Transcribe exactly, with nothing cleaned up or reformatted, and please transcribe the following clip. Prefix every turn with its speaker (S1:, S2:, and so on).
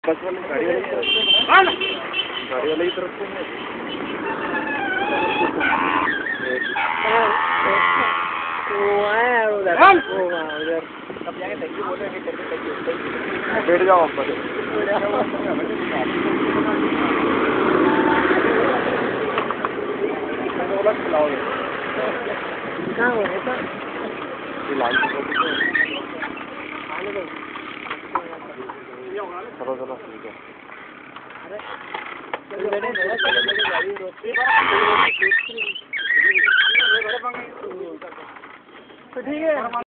S1: बस वाली गाड़ी वाली तरफ गाड़ी वाले की तरफ से
S2: वो आया उधर वो उधर अब जाके थैंक यू बोल रहे हैं कि
S1: बैठ जाओ आप बस
S2: कहाँ हो गया
S1: लाल चलो चलो ठीक है
S2: तो ठीक है।